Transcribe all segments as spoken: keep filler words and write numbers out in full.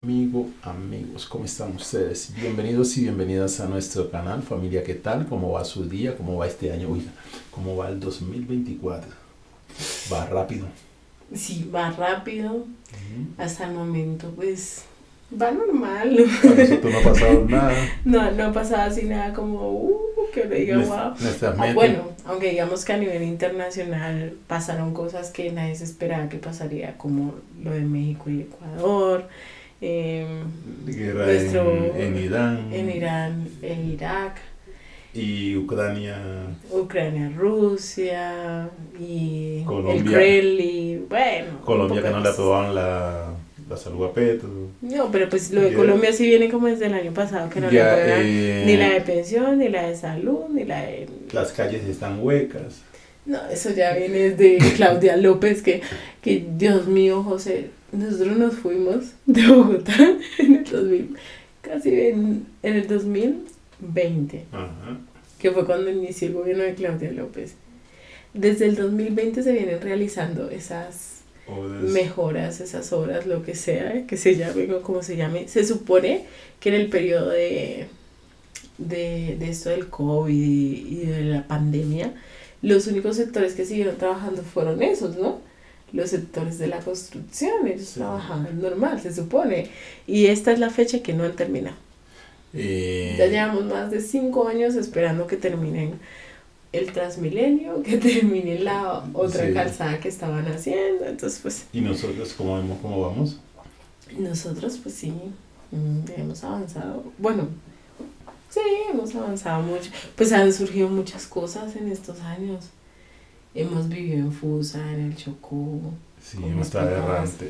Amigo, amigos, ¿cómo están ustedes? Bienvenidos y bienvenidas a nuestro canal. Familia, ¿qué tal? ¿Cómo va su día? ¿Cómo va este año? Uy, ¿cómo va el dos mil veinticuatro? Va rápido. Sí, va rápido. Uh-huh. Hasta el momento, pues, va normal. A nosotros no ha pasado nada. No, no ha pasado así nada como, uh, que le diga, wow. Ah, bueno, aunque digamos que a nivel internacional pasaron cosas que nadie se esperaba que pasaría, como lo de México y Ecuador. Eh, Guerra nuestro, en, en Irán. En Irán e Irak. Y Ucrania. Ucrania, Rusia. Y Colombia. el Kremlin. Bueno. Colombia que no le aprobaban la, la salud a Petro. No, pero pues lo de yeah. Colombia sí viene como desde el año pasado, que no yeah, le aprobaban eh, ni la de pensión, ni la de salud, ni la de... Las calles están huecas. No, eso ya viene desde Claudia López, que, que Dios mío, José, nosotros nos fuimos de Bogotá en el dos mil, casi en, en el dos mil veinte, uh-huh. que fue cuando inició el gobierno de Claudia López. Desde el dos mil veinte se vienen realizando esas Odes. mejoras, esas obras, lo que sea, que se llame o como se llame. Se supone que en el periodo de, de, de esto del COVID y, y de la pandemia, los únicos sectores que siguieron trabajando fueron esos, ¿no? Los sectores de la construcción, ellos sí. trabajaban normal, se supone. Y esta es la fecha que no han terminado. Eh... Ya llevamos más de cinco años esperando que terminen el Transmilenio, que termine la otra sí. calzada que estaban haciendo. Entonces, pues... ¿Y nosotros cómo vemos, cómo vamos? Nosotros, pues sí, hemos avanzado. Bueno... Sí, hemos avanzado mucho. Pues han surgido muchas cosas en estos años. Hemos vivido en Fusa, en el Chocó. Sí, hemos estado errante.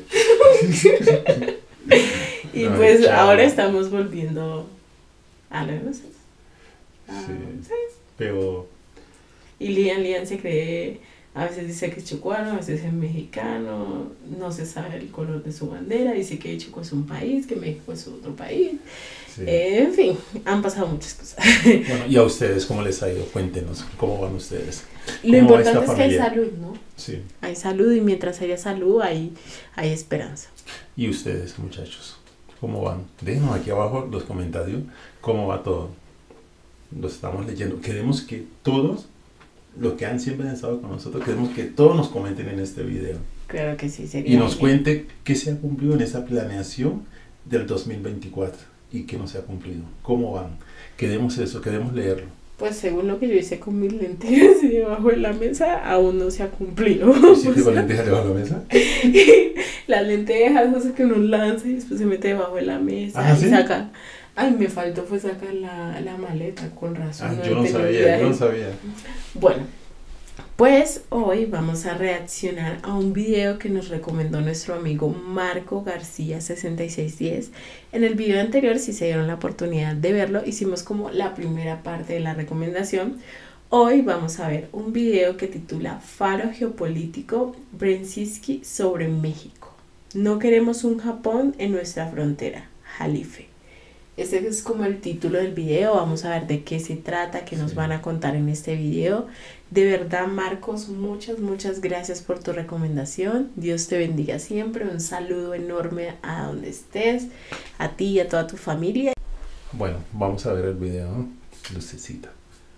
Y no, pues chavo. Ahora estamos volviendo a la no sé. Ah, sí, sí, pero... Y Lian, Lian se cree, a veces dice que es chocuano, a veces es mexicano, no se sabe el color de su bandera, dice que Chocó es un país, que México es otro país. Sí. Eh, en fin, han pasado muchas cosas. Bueno, ¿y a ustedes cómo les ha ido? Cuéntenos, ¿cómo van ustedes? Lo importante es que hay salud, ¿no? Sí. Hay salud y mientras haya salud hay, hay esperanza. ¿Y ustedes, muchachos? ¿Cómo van? Déjenos aquí abajo los comentarios, ¿cómo va todo? Los estamos leyendo. Queremos que todos, los que han siempre estado con nosotros, queremos que todos nos comenten en este video. Claro que sí, sería Y nos bien. cuente qué se ha cumplido en esa planeación del dos mil veinticuatro. Y que no se ha cumplido. ¿Cómo van? Queremos eso, queremos leerlo. Pues según lo que yo hice con mis lentejas y debajo de la mesa, aún no se ha cumplido. ¿Hiciste con lentejas debajo de la mesa? Las lentejas, no sé, que uno lanza y después se mete debajo de la mesa ¿Ah, y sí? saca. Ay, me faltó fue sacar la, la maleta, con razón. Ah, no yo no sabía, yo no sabía. Bueno, pues hoy vamos a reaccionar a un video que nos recomendó nuestro amigo Marco García sesenta y seis diez. En el video anterior, si se dieron la oportunidad de verlo, hicimos como la primera parte de la recomendación. Hoy vamos a ver un video que titula Faro Geopolítico Brzezinski sobre México. No queremos un Japón en nuestra frontera. Jalife. Este es como el título del video. Vamos a ver de qué se trata, qué nos sí. van a contar en este video. De verdad, Marcos, muchas, muchas gracias por tu recomendación. Dios te bendiga siempre. Un saludo enorme a donde estés, a ti y a toda tu familia. Bueno, vamos a ver el video, ¿no? Lucecita.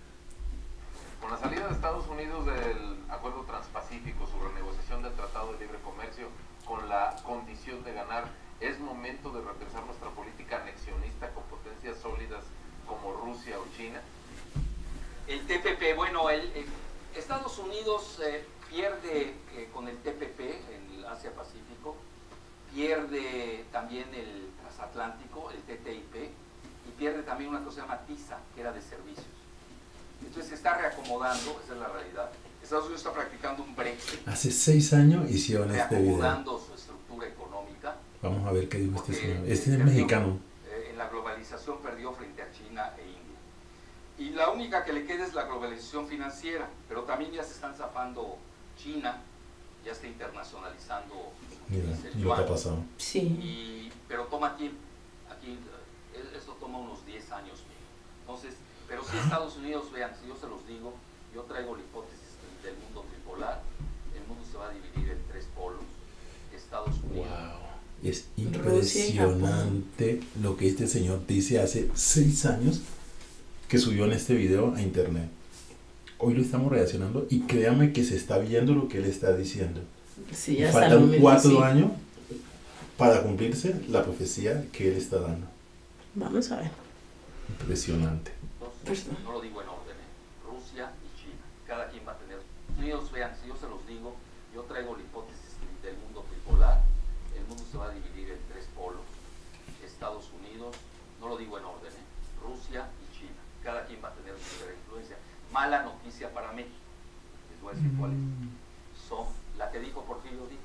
Con la salida de Estados Unidos del Acuerdo Transpacífico sobre negociación del Tratado de Libre Comercio con la condición de ganar, es momento de repensar nuestra política anexionista con potencias sólidas como Rusia o China. El T P P, bueno, el, el Estados Unidos eh, pierde eh, con el T P P, el Asia-Pacífico, pierde también el transatlántico, el T T I P, y pierde también una cosa que se llama TISA, que era de servicios. Entonces se está reacomodando, esa es la realidad. Estados Unidos está practicando un Brexit. Hace seis años hicieron este video. Reacomodando su estructura económica. Vamos a ver qué dijo este señor. Este es mexicano. Eh, en la globalización perdió frente a China e India. Y la única que le queda es la globalización financiera, pero también ya se están zafando China, ya está internacionalizando. Mira, y lo que ha pasado. Sí. Y, pero toma tiempo. Aquí, esto toma unos diez años. Entonces, pero si Estados Unidos, vean, si yo se los digo, yo traigo la hipótesis del mundo tripolar, el mundo se va a dividir en tres polos. Estados Unidos, wow. Es impresionante lo que este señor dice hace seis años que subió en este video a internet. Hoy lo estamos reaccionando y créame que se está viendo lo que él está diciendo. Sí, hasta el Faltan momento, cuatro sí. años para cumplirse la profecía que él está dando. Vamos a ver. Impresionante. Perdón. No lo digo en orden, ¿eh? Rusia y China. Cada quien va a tener. Unidos, vean, si yo se los digo, yo traigo la hipótesis del mundo tripolar. El mundo se va a dividir en tres polos. Estados Unidos, no lo digo en orden, ¿eh? Rusia y China. Cada quien va a tener su influencia. Mala noticia para México. Les voy a decir cuál es. Son la que dijo Porfirio Díaz.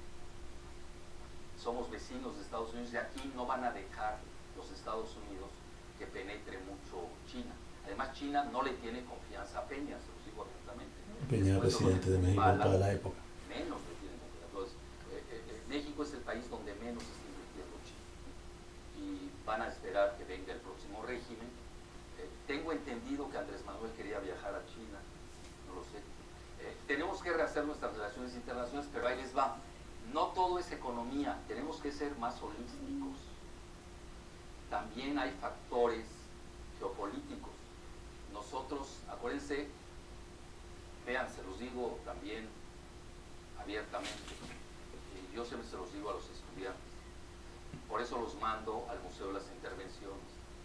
Somos vecinos de Estados Unidos y aquí no van a dejar los Estados Unidos que penetre mucho China. Además, China no le tiene confianza a Peña, se los digo abiertamente. Peña, Después presidente de México en toda la época. Menos le tiene confianza. Entonces, eh, eh, eh, México es el país donde menos está invirtiendo China. Y van a esperar que venga el próximo régimen. Eh, tengo entendido que Andrés Manuel quería viajar a China, no lo sé. Eh, tenemos que rehacer nuestras relaciones internacionales, pero ahí les va. No todo es economía, tenemos que ser más holísticos. También hay factores geopolíticos. Nosotros, acuérdense, vean, se los digo también abiertamente, eh, yo siempre se los digo a los estudiantes, por eso los mando al Museo de las Intervenciones.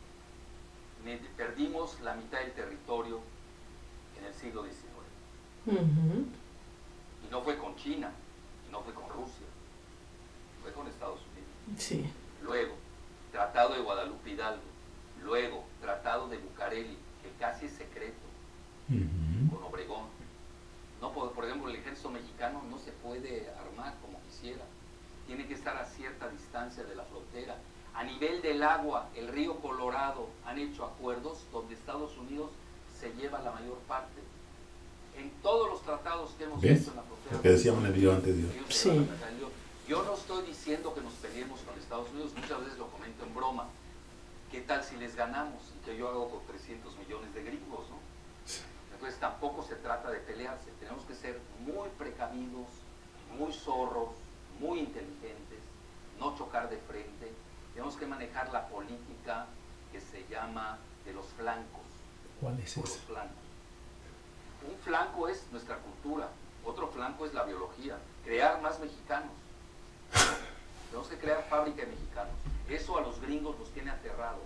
Me, perdimos la mitad del territorio en el siglo diecinueve. Uh-huh. Y no fue con China, y no fue con Rusia, fue con Estados Unidos. Sí. Luego, Tratado de Guadalupe Hidalgo. Luego, Tratado de Bucareli, que casi es secreto, Uh-huh. con Obregón. No, por, por ejemplo, el ejército mexicano no se puede armar como quisiera. Tiene que estar a cierta distancia de la frontera. A nivel del agua, el río Colorado, han hecho acuerdos donde Estados Unidos se lleva la mayor parte. En todos los tratados que hemos ¿Ves? hecho en la frontera. Lo que decíamos en el video anterior. ellos Sí. se van a meter. Yo, yo no estoy diciendo que nos peleemos con Estados Unidos, muchas veces lo comento en broma. ¿Qué tal si les ganamos? Y que yo hago con trescientos millones de gringos, ¿no? Entonces tampoco se trata de pelearse, tenemos que ser muy precavidos, muy zorros, muy inteligentes, no chocar de frente, tenemos que manejar la política que se llama de los flancos. ¿Cuál es Por los ese? flancos. Un flanco es nuestra cultura, otro flanco es la biología, crear más mexicanos. Tenemos que crear fábrica de mexicanos. Eso a los gringos los tiene aterrados.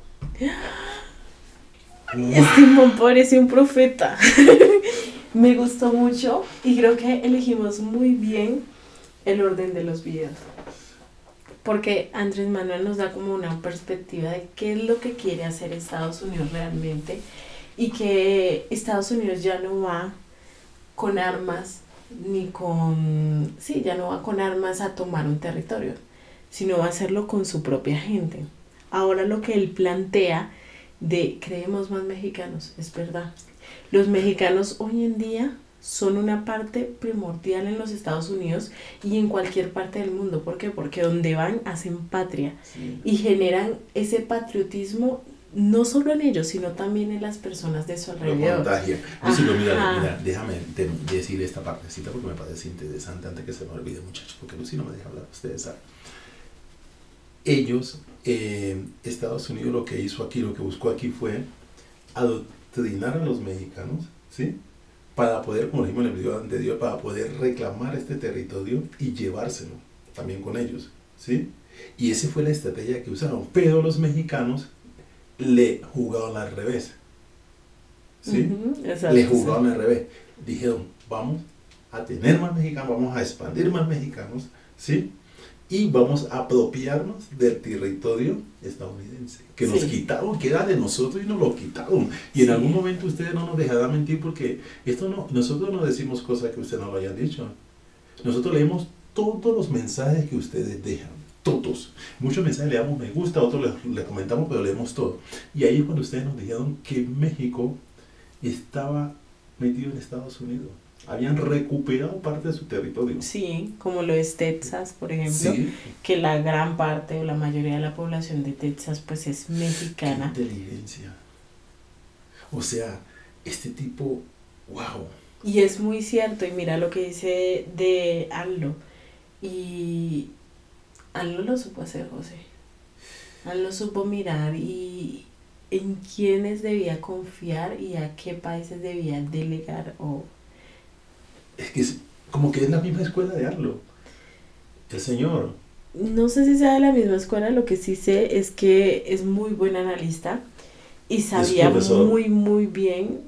Simón parece un profeta. Me gustó mucho y creo que elegimos muy bien el orden de los videos. Porque Andrés Manuel nos da como una perspectiva de qué es lo que quiere hacer Estados Unidos realmente y que Estados Unidos ya no va con armas ni con... Sí, ya no va con armas a tomar un territorio, sino va a hacerlo con su propia gente. Ahora lo que él plantea de creemos más mexicanos, es verdad. Los mexicanos hoy en día son una parte primordial en los Estados Unidos y en cualquier parte del mundo. ¿Por qué? Porque donde van hacen patria Sí. y generan ese patriotismo no solo en ellos, sino también en las personas de su Lo alrededor. contagia. Lucy, mira, Ajá. mira, déjame te- decir esta partecita porque me parece interesante antes que se me olvide, muchachos, porque Lucy no me deja hablar, ustedes saben. Ellos, eh, Estados Unidos lo que hizo aquí, lo que buscó aquí fue adoctrinar a los mexicanos, ¿sí? Para poder, como dijimos en el video anterior, para poder reclamar este territorio y llevárselo también con ellos, ¿sí? Y esa fue la estrategia que usaron, pero los mexicanos le jugaban al revés, ¿sí? Ujú, exacto, Le sí. jugaban al revés. Dijeron, vamos a tener más mexicanos, vamos a expandir más mexicanos, ¿sí? Y vamos a apropiarnos del territorio estadounidense, que nos Sí. quitaron, que era de nosotros y nos lo quitaron. Y en Sí. algún momento ustedes no nos dejarán mentir porque esto no, nosotros no decimos cosas que ustedes no lo hayan dicho. Nosotros leemos todos los mensajes que ustedes dejan, todos. Muchos mensajes le damos me gusta, otros le, le comentamos, pero leemos todo. Y ahí es cuando ustedes nos dijeron que México estaba metido en Estados Unidos. Habían recuperado parte de su territorio. Sí, como lo es Texas, por ejemplo, Sí. que la gran parte o la mayoría de la población de Texas pues es Qué mexicana. inteligencia. O sea, este tipo, wow. Y es muy cierto, y mira lo que dice de Aldo. Y Al lo supo hacer, José. Al lo supo mirar y en quiénes debía confiar y a qué países debía delegar o... Es que es como que es la misma escuela de Arlo. El señor. No sé si sea de la misma escuela, lo que sí sé es que es muy buen analista y sabía muy, muy bien.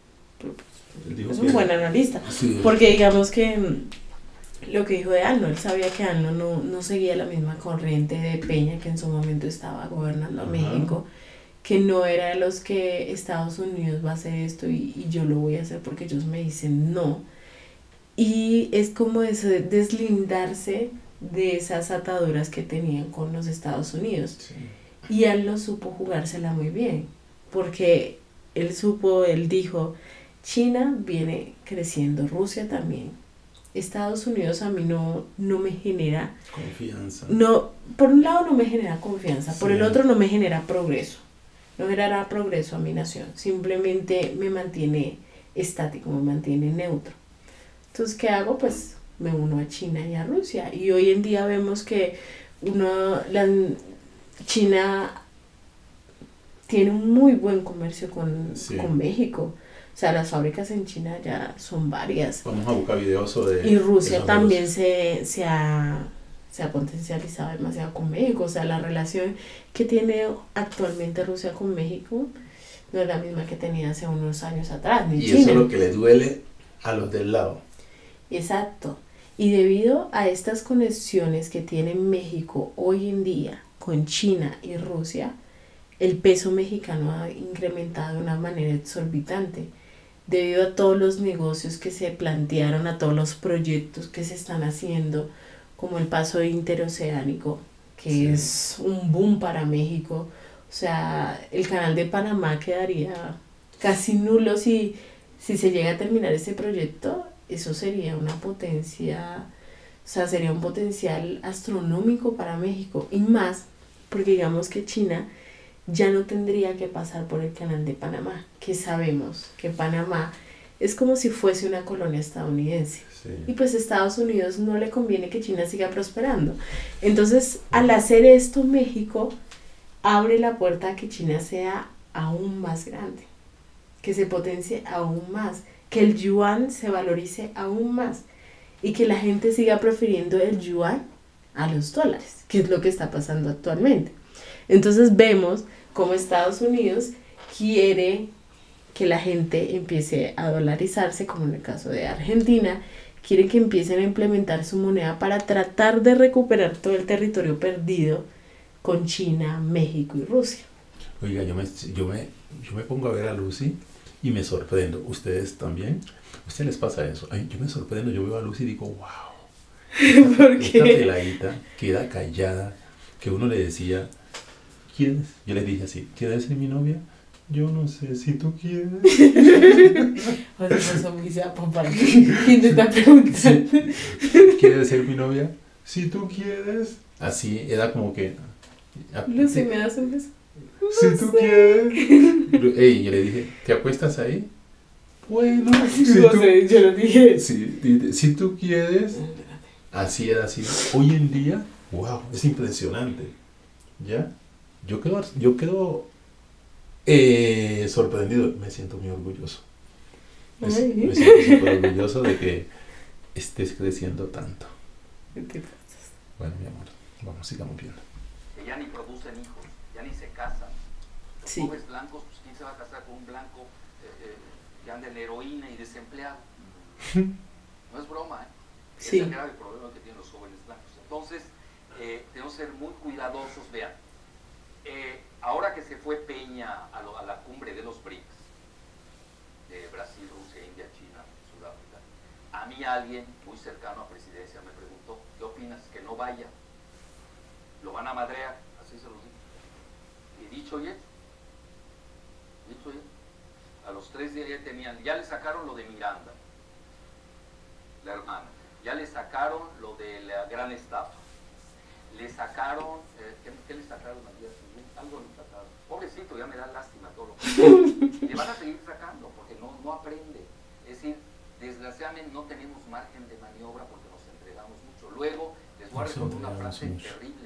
Es un buen analista. Sí. Porque digamos que lo que dijo de Alno, él sabía que Alno no, no seguía la misma corriente de Peña que en su momento estaba gobernando a México, que no era de los que Estados Unidos va a hacer esto y, y yo lo voy a hacer porque ellos me dicen no. Y es como eso de deslindarse de esas ataduras que tenían con los Estados Unidos. Sí. Y él no supo jugársela muy bien, porque él supo, él dijo, China viene creciendo, Rusia también. Estados Unidos a mí no, no me genera... Confianza. No, por un lado no me genera confianza, Sí. por el otro no me genera progreso. No genera progreso a mi nación, simplemente me mantiene estático, me mantiene neutro. Entonces, ¿qué hago? Pues me uno a China y a Rusia. Y hoy en día vemos que uno, la, China tiene un muy buen comercio con, sí. con México. O sea, las fábricas en China ya son varias. Vamos a buscar videos sobre... Y Rusia también se, se, ha, se ha potencializado demasiado con México. O sea, la relación que tiene actualmente Rusia con México no es la misma que tenía hace unos años atrás. Ni y China. eso es lo que le duele a los del lado. Exacto. Y debido a estas conexiones que tiene México hoy en día con China y Rusia, el peso mexicano ha incrementado de una manera exorbitante. Debido a todos los negocios que se plantearon, a todos los proyectos que se están haciendo, como el paso interoceánico, que sí. es un boom para México. O sea, el canal de Panamá quedaría casi nulo si, si se llega a terminar ese proyecto. Eso sería una potencia, o sea, sería un potencial astronómico para México. Y más, porque digamos que China ya no tendría que pasar por el canal de Panamá, que sabemos que Panamá es como si fuese una colonia estadounidense. Sí. Y pues a Estados Unidos no le conviene que China siga prosperando. Entonces, al hacer esto, México abre la puerta a que China sea aún más grande, que se potencie aún más, que el yuan se valorice aún más y que la gente siga prefiriendo el yuan a los dólares, que es lo que está pasando actualmente. Entonces vemos cómo Estados Unidos quiere que la gente empiece a dolarizarse, como en el caso de Argentina, quiere que empiecen a implementar su moneda para tratar de recuperar todo el territorio perdido con China, México y Rusia. Oiga, yo me, yo me, yo me pongo a ver a Lucy y me sorprendo. ¿Ustedes también? ¿A ustedes les pasa eso? Ay, yo me sorprendo, yo veo a Lucy y digo, wow. ¿Por qué? Esta peladita queda callada, que uno le decía, ¿quieres? Yo le dije así, ¿quieres ser mi novia? Yo no sé si tú quieres. O sea, eso muy sapo, papá. ¿Quién te está preguntando? ¿Quieres ser mi novia? Si tú quieres. Así, era como que... Lucy, ¿me das un beso? No si tú sé. quieres. Ey, yo le dije, ¿te acuestas ahí? Bueno, si no tú, sé, yo lo dije. Si, si tú quieres. Así era así. Hoy en día, wow, es impresionante. ¿Ya? Yo quedo, yo quedo eh, sorprendido. Me siento muy orgulloso. Me, me siento súper orgulloso de que estés creciendo tanto. ¿Qué te pasas? Bueno, mi amor, vamos, sigamos viendo. Que ya ni producen hijos, ya ni se casan. Los Sí. jóvenes blancos, pues ¿quién se va a casar con un blanco eh, eh, que anda en heroína y desempleado? No es broma, ¿eh? Sí. Es el grave problema que tienen los jóvenes blancos. Entonces, eh, tenemos que ser muy cuidadosos. Vean, eh, ahora que se fue Peña a, lo, a la cumbre de los B R I C S, de Brasil, Rusia, India, China, Sudáfrica, a mí alguien muy cercano a presidencia me preguntó, ¿qué opinas? Que no vaya. Lo van a madrear, así se los digo. Y dicho y hecho, dicho y hecho, a los tres días ya tenían, ya le sacaron lo de Miranda, la hermana, ya le sacaron lo de la gran estafa, le sacaron, eh, ¿qué, ¿qué le sacaron al día siguiente? Algo le sacaron. Pobrecito, ya me da lástima todo lo que le van a seguir sacando porque no, no aprende. Es decir, desgraciadamente no tenemos margen de maniobra porque nos entregamos mucho. Luego, les voy a recordar una frase terrible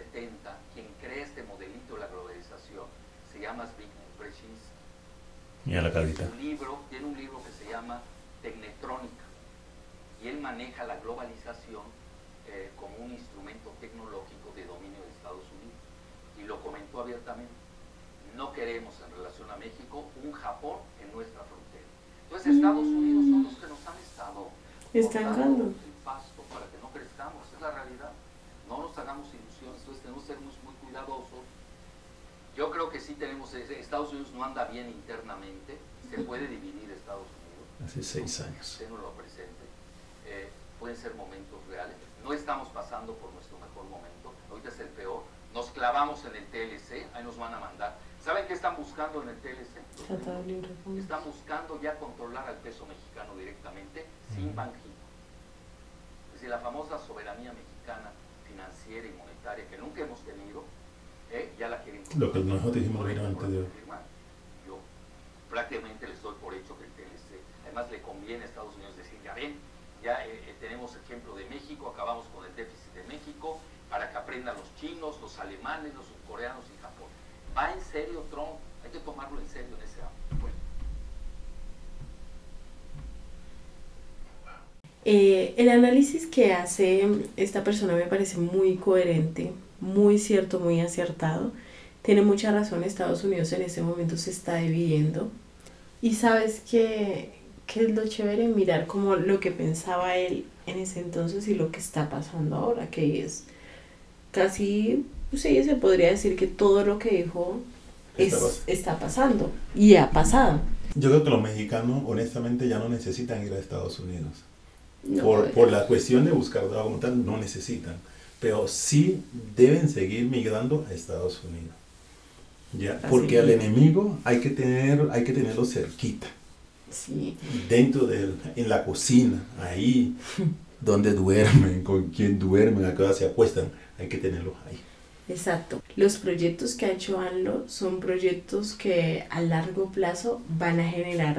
setenta, quien crea este modelito de la globalización se llama Zbigniew Brzezinski. Y a la carita. Un libro, tiene un libro que se llama Tecnetrónica, y él maneja la globalización eh, como un instrumento tecnológico de dominio de Estados Unidos, y lo comentó abiertamente. No queremos en relación a México un Japón en nuestra frontera. Entonces Estados Unidos son los que nos han estado estancando el pasto para que no crezcamos, esa es la realidad. No nos hagamos ilusiones, entonces tenemos que ser muy, muy cuidadosos. Yo creo que sí tenemos, Estados Unidos no anda bien internamente, se puede dividir Estados Unidos. Hace seis años. Tenlo presente. Eh, pueden ser momentos reales. No estamos pasando por nuestro mejor momento, ahorita es el peor. Nos clavamos en el T L C, ahí nos van a mandar. ¿Saben qué están buscando en el T L C? Están buscando ya controlar al peso mexicano directamente, sin Banjico. Es decir, la famosa soberanía mexicana financiera y monetaria que nunca hemos tenido, eh, ya la quieren controlar. Lo que nosotros dijimos antes de hoy. Yo prácticamente les doy por hecho que el T L C, además le conviene a Estados Unidos decir, ya ven, ya eh, tenemos ejemplo de México, acabamos con el déficit de México, para que aprendan los chinos, los alemanes, los surcoreanos y Japón. ¿Va en serio Trump? Hay que tomarlo en serio en ese ámbito. Bueno. Eh, el análisis que hace esta persona me parece muy coherente, muy cierto, muy acertado. Tiene mucha razón, Estados Unidos en este momento se está dividiendo. Y sabes que, que es lo chévere, mirar como lo que pensaba él en ese entonces y lo que está pasando ahora, que es casi, sí, se podría decir que todo lo que dijo es, está, pas está pasando y ha pasado. Yo creo que los mexicanos honestamente ya no necesitan ir a Estados Unidos. No, por, por la cuestión de buscar trabajo como tal, no necesitan. Pero sí deben seguir migrando a Estados Unidos. ¿Ya? Porque al enemigo hay que, tener, hay que tenerlo cerquita. Sí. Dentro de en la cocina, ahí donde duermen, con quien duermen, a qué hora se acuestan, hay que tenerlos ahí. Exacto. Los proyectos que ha hecho AMLO son proyectos que a largo plazo van a generar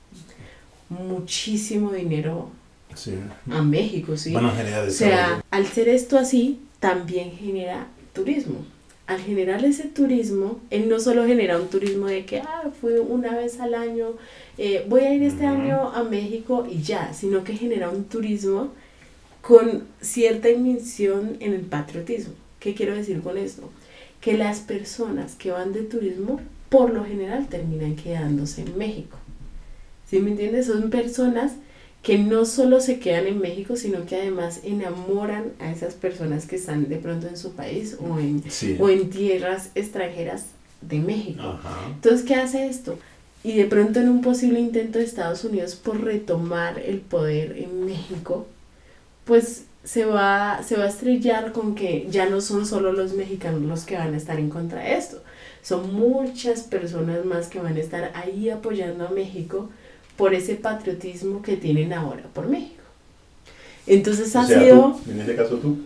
muchísimo dinero sí. a México, ¿sí? Van a generar o sea, al ser esto así, también genera turismo. Al generar ese turismo, él no solo genera un turismo de que, ah, fui una vez al año, eh, voy a ir este uh-huh. año a México y ya, sino que genera un turismo con cierta inmersión en el patriotismo. ¿Qué quiero decir con esto? Que las personas que van de turismo, por lo general, terminan quedándose en México. ¿Sí me entiendes? Son personas que no solo se quedan en México, sino que además enamoran a esas personas que están de pronto en su país o en, sí. o en tierras extranjeras de México. Ajá. Entonces, ¿qué hace esto? Y de pronto en un posible intento de Estados Unidos por retomar el poder en México, pues se va, se va a estrellar con que ya no son solo los mexicanos los que van a estar en contra de esto. Son muchas personas más que van a estar ahí apoyando a México por ese patriotismo que tienen ahora por México. Entonces o ha sea, sido... ¿tú, en ese caso tú?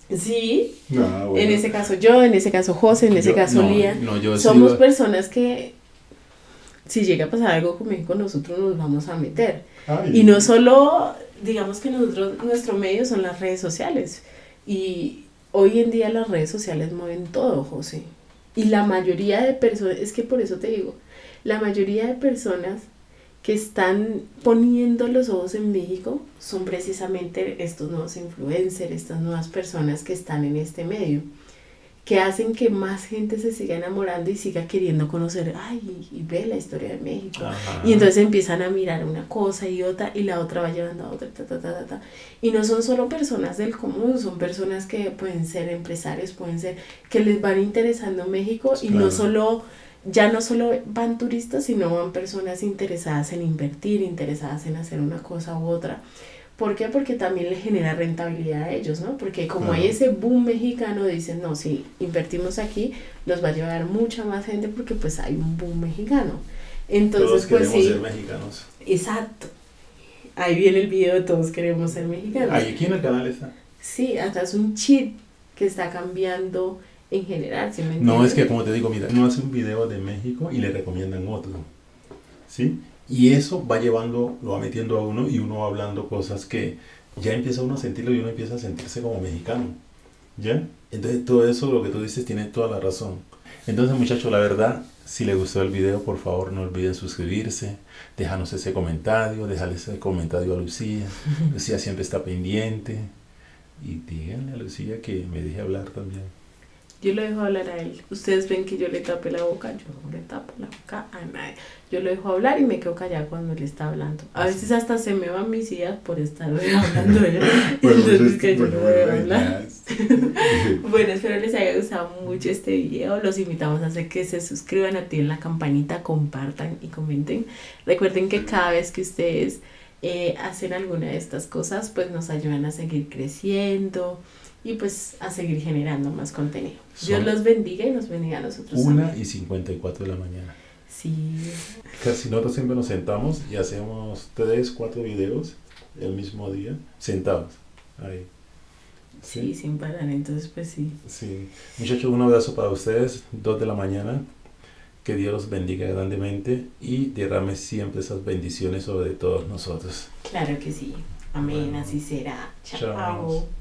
Sí, no, bueno. En ese caso yo, en ese caso José, en ese yo, caso no, Lía. No, yo Somos sido... personas que si llega a pasar algo con México nosotros nos vamos a meter. Ay. Y no solo, digamos que nosotros, nuestro medio son las redes sociales. Y hoy en día las redes sociales mueven todo, José. Y la mayoría de personas, es que por eso te digo, la mayoría de personas que están poniendo los ojos en México son precisamente estos nuevos influencers, estas nuevas personas que están en este medio, que hacen que más gente se siga enamorando y siga queriendo conocer, ay, y, y ve la historia de México. Ajá. Y entonces empiezan a mirar una cosa y otra, y la otra va llevando a otra, ta, ta, ta, ta, ta. Y no son solo personas del común, son personas que pueden ser empresarios, pueden ser, que les van interesando México, y claro. no solo... Ya no solo van turistas, sino van personas interesadas en invertir, interesadas en hacer una cosa u otra. ¿Por qué? Porque también les genera rentabilidad a ellos, ¿no? Porque como claro. hay ese boom mexicano, dicen, no, si invertimos aquí, nos va a llevar mucha más gente porque pues hay un boom mexicano. Entonces, todos pues queremos sí. ser mexicanos. Exacto. Ahí viene el video de Todos Queremos Ser Mexicanos. ¿Ahí aquí en el canal está? Sí, hasta es un chip que está cambiando en general, ¿sí me entiendes? No, es que como te digo, mira, uno hace un video de México y le recomiendan otro, ¿sí? Y eso va llevando, lo va metiendo a uno y uno va hablando cosas que ya empieza uno a sentirlo y uno empieza a sentirse como mexicano, ¿Ya? Entonces todo eso, lo que tú dices, tiene toda la razón. Entonces, muchachos, la verdad, si les gustó el video, por favor no olviden suscribirse, déjanos ese comentario, déjale ese comentario a Lucía. Lucía siempre está pendiente. Y díganle a Lucía que me deje hablar también. Yo lo dejo hablar a él. Ustedes ven que yo le tape la boca, yo no le tapo la boca a nadie. Yo lo dejo hablar y me quedo callada cuando él está hablando. A veces hasta se me van mis ideas por estar hablando de él. Entonces es que yo no voy a hablar. Bueno, espero les haya gustado mucho este video. Los invitamos a hacer que se suscriban, activen la campanita, compartan y comenten. Recuerden que cada vez que ustedes eh, hacen alguna de estas cosas, pues nos ayudan a seguir creciendo y pues a seguir generando más contenido. Son Dios los bendiga y nos bendiga a nosotros Una también. y cincuenta y cuatro de la mañana. Sí. Casi nosotros siempre nos sentamos y hacemos tres, cuatro videos el mismo día, sentados ahí. Sí, sin parar, entonces pues sí. Sí. Muchachos, un abrazo para ustedes, dos de la mañana. Que Dios los bendiga grandemente y derrame siempre esas bendiciones sobre todos nosotros. Claro que sí. Amén, Bueno. así será. Chao. Chao.